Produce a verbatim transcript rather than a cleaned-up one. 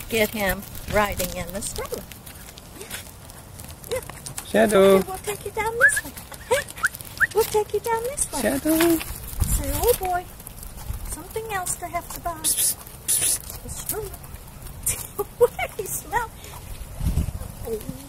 get him riding in the stroller. Yeah. Yeah. Shadow. Okay, we'll take you down this way. Hey, we'll take you down this way. Shadow. Say, oh boy, something else to have to buy. The stroller. What do you smell? Oh.